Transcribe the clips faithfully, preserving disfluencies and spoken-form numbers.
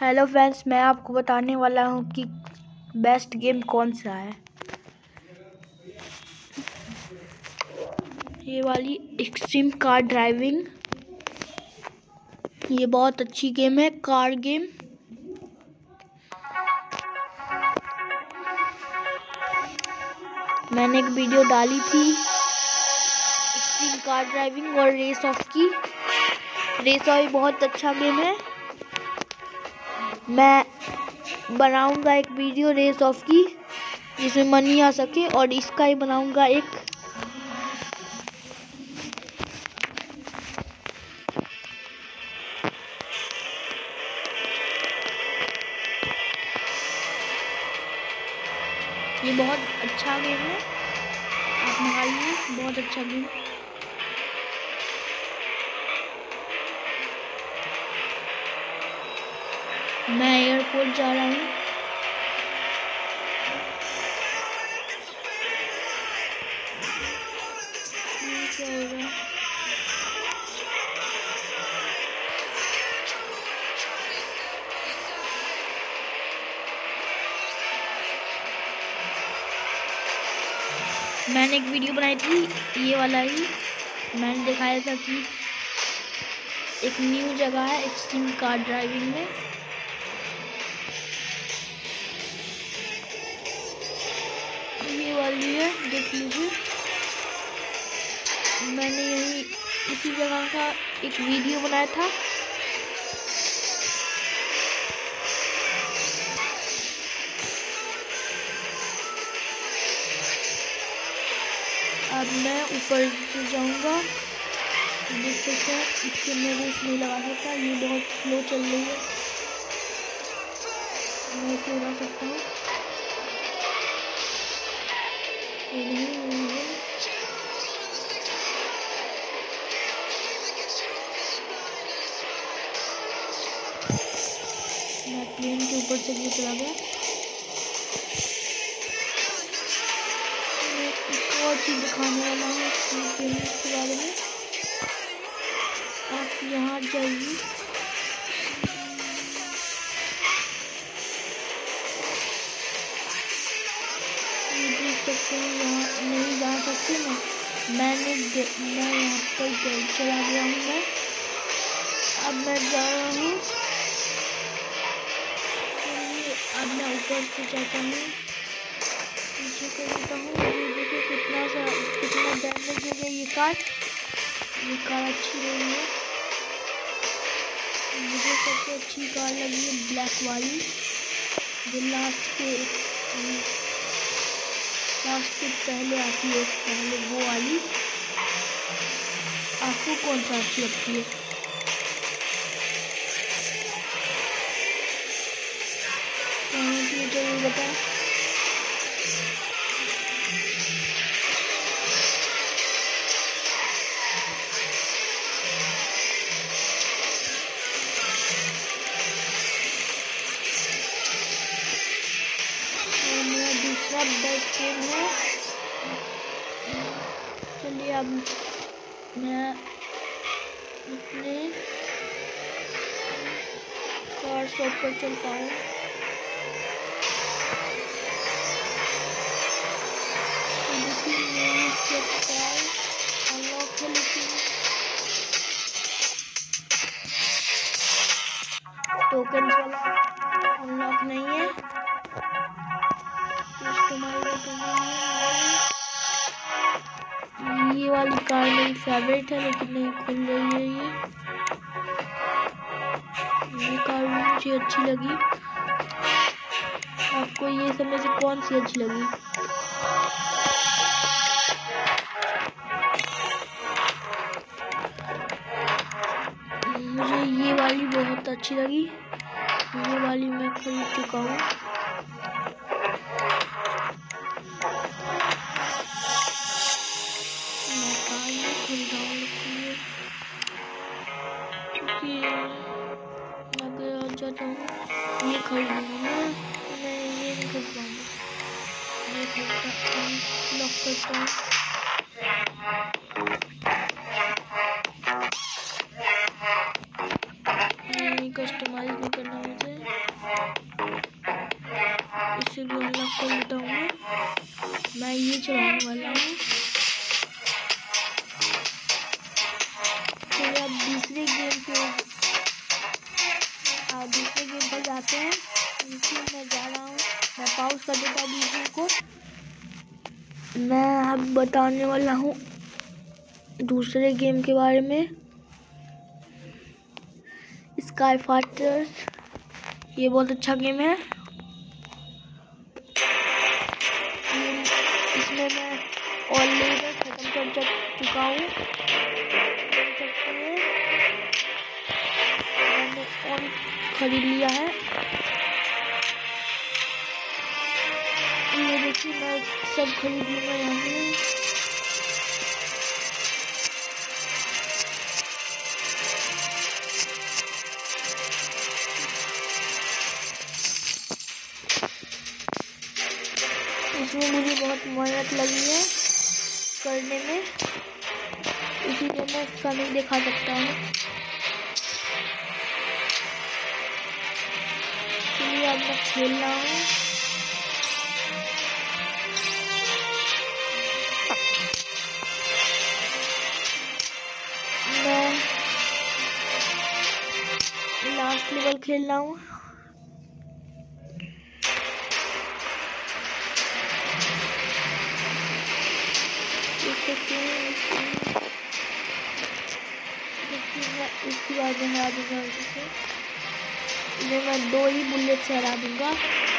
Hello friends, मैं आपको बताने वाला हूँ कि बेस्ट गेम कौन सा है। ये वाली एक्सट्रीम कार ड्राइविंग, ये बहुत अच्छी गेम है, कार गेम। मैंने एक वीडियो डाली थी एक्सट्रीम कार ड्राइविंग और रेस ऑफ की। रेस ऑफ बहुत अच्छा गेम है। मैं बनाऊंगा एक वीडियो रेस ऑफ की जिसमें मनी आ सके, और इसका ही बनाऊंगा एक। ये बहुत अच्छा गेम है, आप मंगाइए, बहुत अच्छा गेम। मैं एयरपोर्ट जा रहा हूँ। क्या हो रहा है? मैंने एक वीडियो बनाई थी ये वाला ही। मैंने दिखाया था कि एक न्यू जगह है एक्सट्रीम कार ड्राइविंग में। ये वाली है, देख लीजिए। मैंने यही इसी जगह का एक वीडियो बनाया था। अब मैं ऊपर से जाऊंगा, देख सकते हैं। इससे मैं रेस नहीं लगा सकता, ये बहुत स्लो चल रही है। मैं इसे उड़ा सकता हूँ, ये नहीं हुई है। मैं प्लेन के ऊपर से भी चला गया। मैं एक और चीज़ दिखाने वाला हूँ प्लेन के बारे में। आप यहाँ जाइए, ये देख सकते हैं। यहाँ नहीं जा सकते मैं मैंने मैं यहाँ पर चला गया हूँ। मैं अब मैं जा रहा हूँ। अब मैं ऊपर से जाता हूँ, पीछे कर देता हूँ। ये देखो कितना सा कितना डैमेज हो गया। ये कार ये कार अच्छी नहीं है, मुझे सबसे अच्छी कार लगी है ब्लैक वाली, जो लास्ट के लास्ट के पहले आती है, पहले वो वाली। आपको कौन सा अच्छी लगती है? कमेंट में जरूर बताएं। और मेरा दूसरा बेस्ट गेम है। चलिए अब मैं अपने कार शॉप पर चलता हूँ। अनलॉक है, लेकिन टोकन वाला अनलॉक नहीं है। ये वाली कार मेरी फेवरेट है, लेकिन नहीं खुल रही है। ये ये कार मुझे अच्छी लगी। आपको ये सब में से कौन सी अच्छी लगी? मुझे ये वाली बहुत अच्छी लगी। ये वाली मैं खरीद चुका हूँ। मैं कार नहीं खरीदा हूँ, क्योंकि मैं गया जाता हूँ। ये खरीदूँगा मैं मैं ये नहीं खरीद पाऊँगा। ये खरीदता हूँ, लॉक करता हूँ। कस्टमाइज नहीं करना मुझे। इसे भी अनलॉक कर लेता हूँ। मैं मैं ये चलाने वाला हूँ। चलिए अब दूसरे गेम पे आ, दूसरे गेम पर जाते हैं। इसमें मैं जा रहा हूँ, मैं पॉज कर देता हूँ वीडियो को। मैं अब बताने वाला हूँ दूसरे गेम के बारे में, स्काई फाइटर्स। ये बहुत अच्छा गेम है। इसमें मैं ऑल लेवल खत्म कर चुका हूँ, देख सकते हैं। मैंने ऑल खरीद लिया है। ये देखिए मैं सब खरीद लूँगा यहाँ पे। इसमें मुझे बहुत मेहनत लगी है करने में, इसीलिए मैं इसका नहीं दिखा सकता हूँ। चलिए अब मैं खेल रहा हूँ। मैं लास्ट लेवल खेल रहा हूँ। देखिए मैं इसी बार में हरा दूंगा इसे। इन्हें मैं दो ही बुलेट से हरा दूंगा।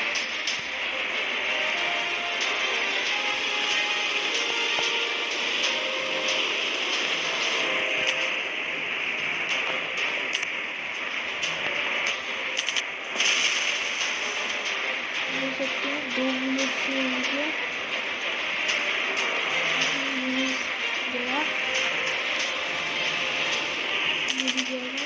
देख सकते हैं दो बुलेट से हो गया गया मेरी जगह।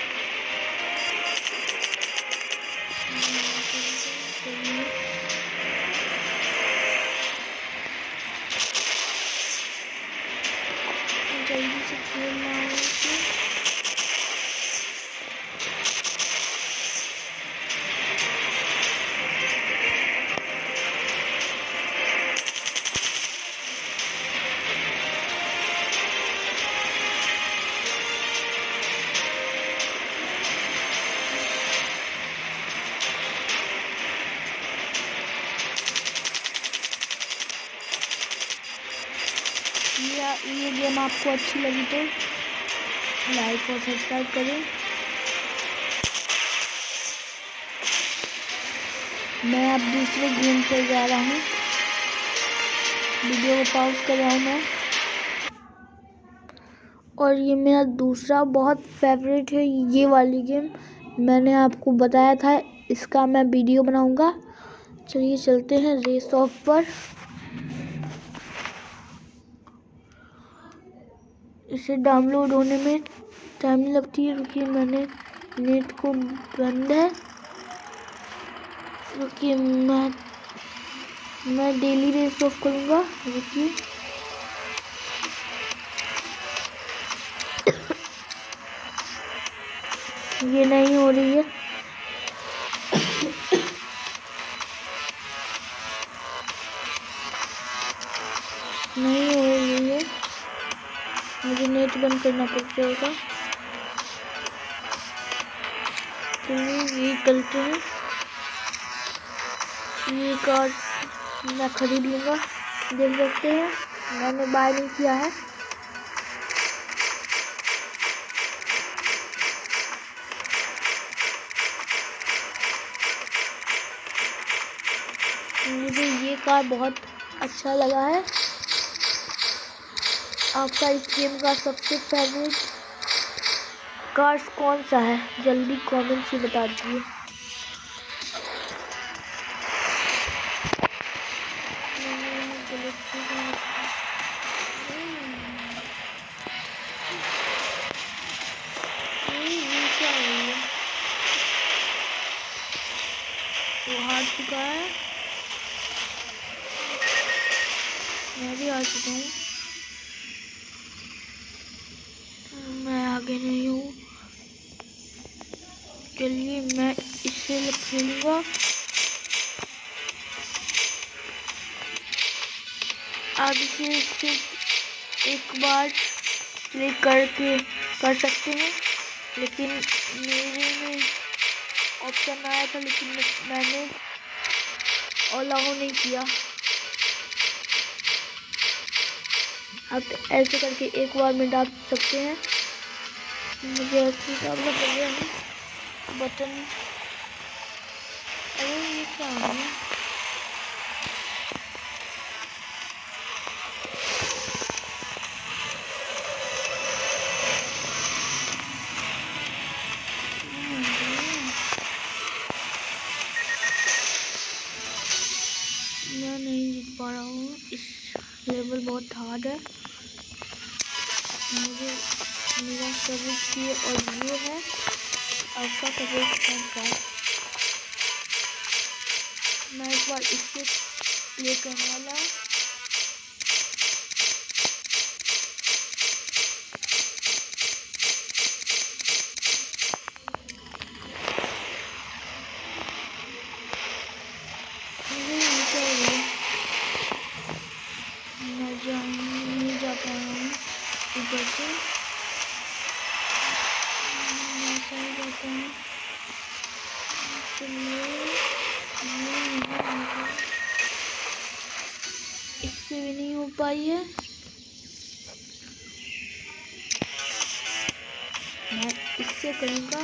जल्दी से खेलना है इसे। ये गेम आपको अच्छी लगी तो लाइक और सब्सक्राइब करें। मैं अब दूसरे गेम पे जा रहा हूँ। वीडियो को पॉज कर रहा हूँ मैं। और ये मेरा दूसरा बहुत फेवरेट है ये वाली गेम। मैंने आपको बताया था इसका मैं वीडियो बनाऊंगा। चलिए चलते हैं रेस ऑफ पर। इसे डाउनलोड होने में टाइम लगती है। रुकिए मैंने नेट को बंद है। रुकिए मैं मैं डेली रेस ऑफ करूँगा। रुकिए ये नहीं हो रही है। नहीं हो रही है, मुझे नेट बंद करना पड़ जाएगा। तो ये करते हैं। ये कार मैं खरीद लूँगा। देख सकते हैं मैंने बाय नहीं किया है। मुझे ये कार बहुत अच्छा लगा है। आपका इस गेम का सबसे फेवरेट कार्स कौन सा है जल्दी कमेंट से बता दीजिए। वो हार चुका है, मैं भी हार चुका हूँ। मैं आगे नहीं हूँ। चलिए मैं इससे खेलूँगा। आप इसे इससे एक बार प्ले करके कर सकते हैं, लेकिन मेरे में ऑप्शन आया था लेकिन मैंने अलाउ नहीं किया। आप ऐसे करके एक बार में डाल सकते हैं। मुझे ऐसे डालना पड़ गया है बटन। अरे ये क्या है? मैं नहीं जीत पा रहा हूँ, इस लेवल बहुत हार्ड है। मुझे मेरा फेवरेट ये और ये है, आपका फेवरेट कौन सा है? मैं एक बार इससे प्ले करने वाला हूँ। मैं जा नहीं जा पा रहा हूँ ऊपर से, ऐसा ही जाता हूँ। इससे भी नहीं हो पाई है। मैं इससे करूँगा।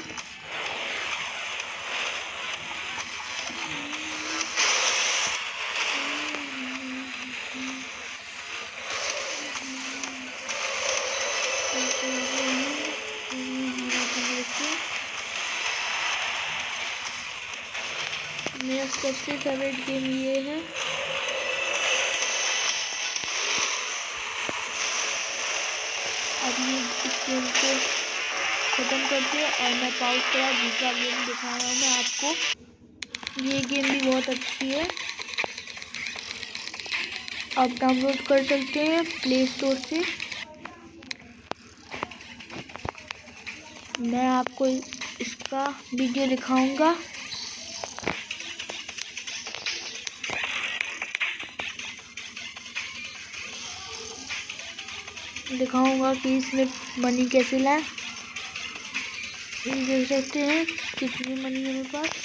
मेरा सबसे फेवरेट गेम ये है। अब ये इस गेम को ख़त्म करते हैं और मैं पाउज करा दूसरा गेम दिखा रहा हूँ मैं आपको। ये गेम भी बहुत अच्छी है, आप डाउनलोड कर सकते हैं प्ले स्टोर से। मैं आपको इसका वीडियो दिखाऊंगा। दिखाऊंगा कि इसमें मनी कैसे लाए। ये देख सकते हैं कितनी मनी है मेरे पास।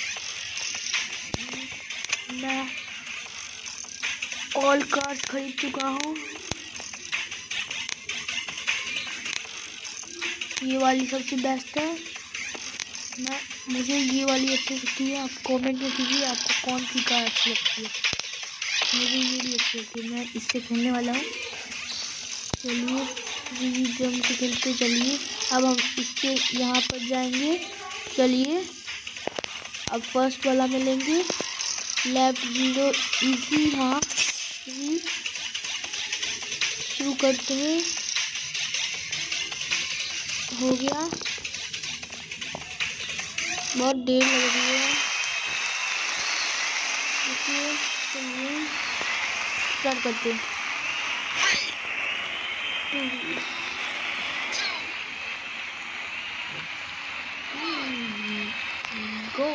मैं ऑल कार्ड्स खरीद चुका हूँ। ये वाली सबसे बेस्ट है। मैं मुझे ये वाली अच्छी लगती है। आप कमेंट में कीजिए आपको कौन सी कार अच्छी लगती है। मुझे ये भी अच्छी लगती है, मैं इससे खेलने वाला हूँ। चलिए जम से खेलते चलिए। अब हम इससे यहाँ पर जाएंगे। चलिए अब फर्स्ट वाला में लेंगे लेफ्ट जीरो इजी। हाँ जी शुरू करते हैं। हो गया, बहुत देर लग रही है। देखिए चलिए स्टार्ट करते हैं। गो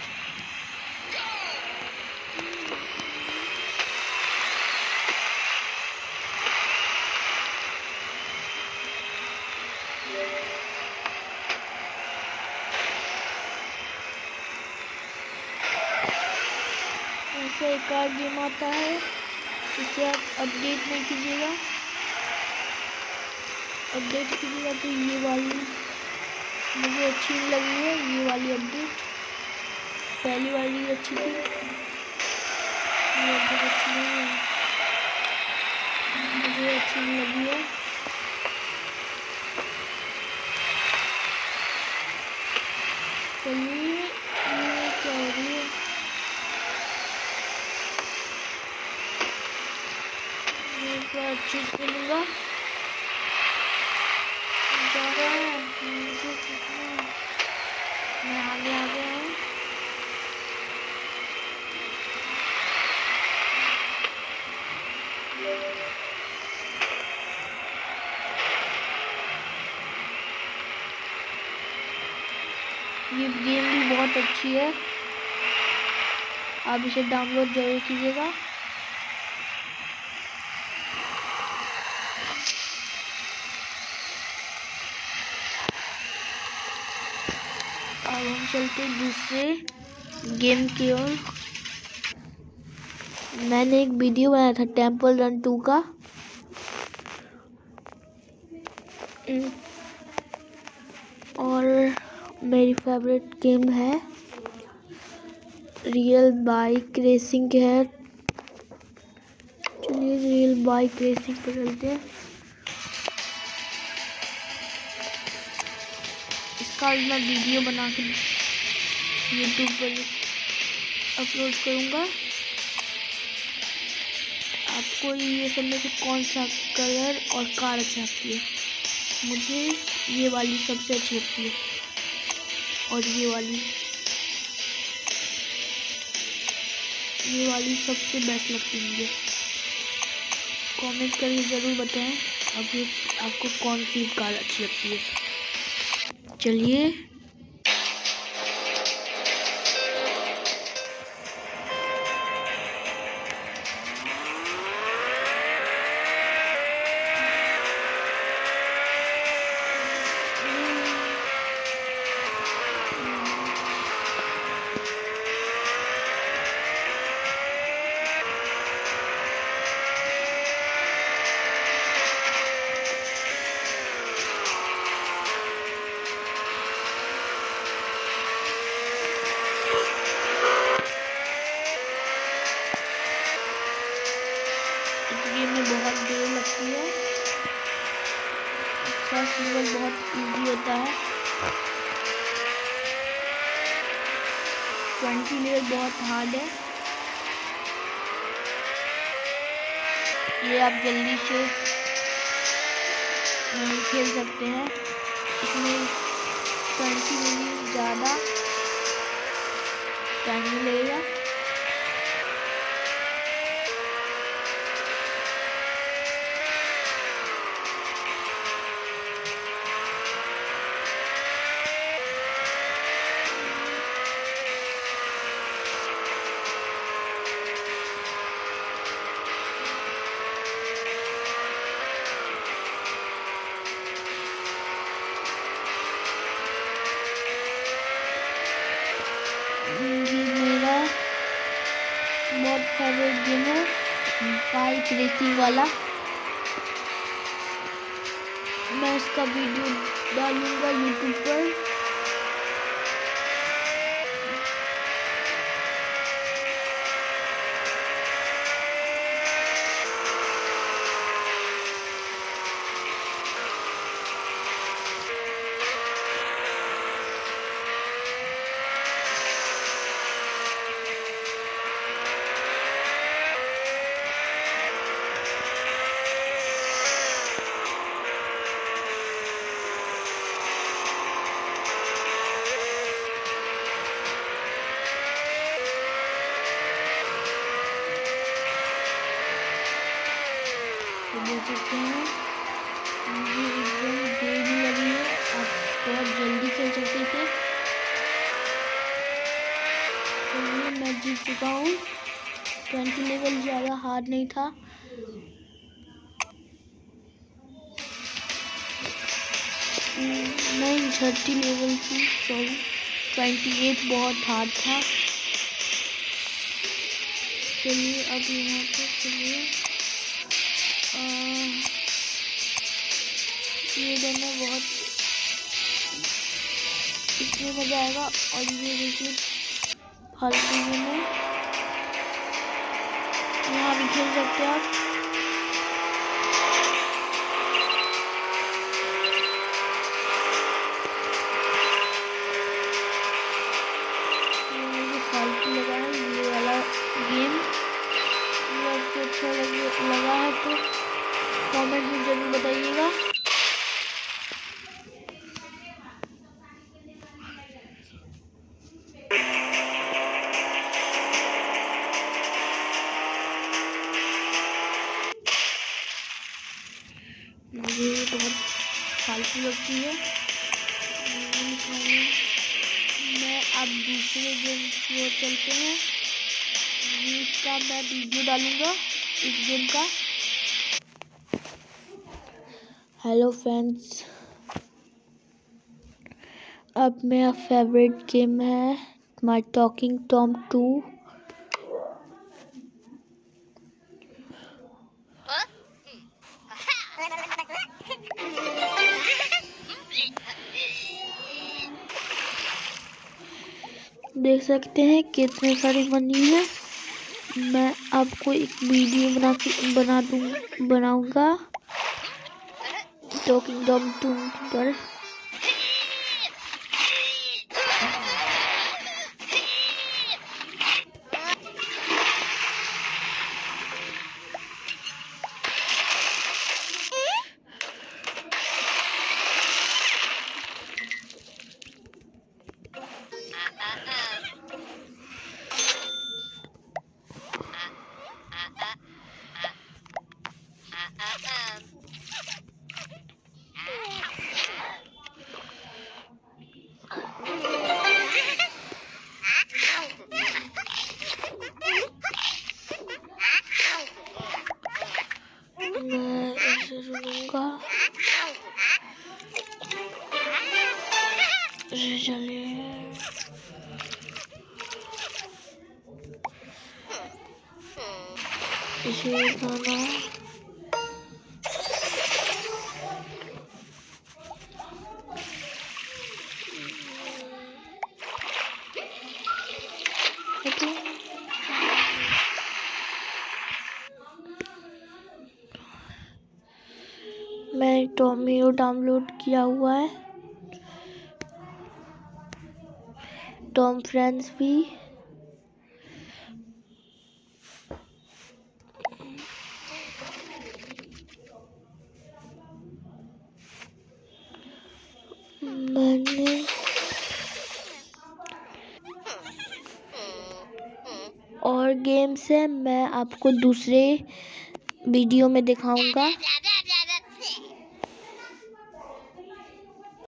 ऐसा एक और गेम आता है, इसे आप अपडेट नहीं कीजिएगा। अपडेट कीजिएगा तो ये वाली मुझे अच्छी नहीं लगी है। ये वाली अपडेट पहली वाली अच्छी थी, ये अपडेट अच्छी नहीं है, मुझे अच्छी नहीं लगी है। चलिए ये क्या हो रही है? मैं एक बार अच्छी खेलूँगा। जा रहा है मुझे कितना, मैं आगे आ गया हूँ। ये गेम भी बहुत अच्छी है, आप इसे डाउनलोड जरूर कीजिएगा। अब हम चलते हैं दूसरे गेम की ओर। मैंने एक वीडियो बनाया था टेम्पल रन टू का। और मेरी फेवरेट गेम है रियल बाइक रेसिंग है। चलिए रियल बाइक रेसिंग पर चलते हैं। इसका भी मैं वीडियो बना के यूट्यूब पर अपलोड करूँगा। आपको ये सब में से कौन सा कलर और कार अच्छी लगती है? मुझे ये वाली सबसे अच्छी लगती है और ये वाली ये वाली सबसे बेस्ट लगती है मुझे। कमेंट करके ज़रूर बताएं अभी आपको कौन सी कार अच्छी लगती है। चलिए गेम में बहुत देर लगती है। फर्स्ट लेवल बहुत इजी होता है। ट्वेंटी लेवल बहुत हार्ड है। ये आप जल्दी से नहीं खेल सकते हैं। इसमें ट्वेंटी मिनट ज़्यादा टाइम लगेगा। ये मेरा बहुत फेवरेट गेम है बाइक रेसिंग वाला। मैं इसका वीडियो डालूंगा यूट्यूब पर। देख सकते हैं मुझे एकदम देर भी लगी है। आप बहुत जल्दी खेल सकते थे। चलिए मैं जीत चुका हूँ। ट्वेंटी लेवल ज़्यादा हार्ड नहीं था। नहीं थर्टी लेवल थी सॉरी। ट्वेंटी एट बहुत हार्ड था। चलिए अब यहाँ पे चलिए ये करना बहुत इसमें मज़ा आएगा। और ये देखिए फालतू में यहाँ भी खेल सकते हैं आप। मुझे फालतू लगा है ये वाला गेम। अगर आपको अच्छा लगे लगा है तो कमेंट में ज़रूर बताइएगा। मुझे बहुत फालतू लगती है। मैं अब दूसरे गेम की ओर चलते हैं। इसका मैं वीडियो डालूंगा इस गेम का। हेलो फ्रेंड्स, अब मेरा फेवरेट गेम है माय टॉकिंग टॉम टू। देख सकते हैं कितने सारी बनी है। मैं आपको एक वीडियो बना के बना दूँ बनाऊंगा टॉकिंग टॉम टू पर। मैं इसे सुनूंगा। चलिए इसे गाना मैं टॉमियो डाउनलोड किया हुआ है, टॉम फ्रेंड्स भी। मैंने और गेम्स है मैं आपको दूसरे वीडियो में दिखाऊंगा।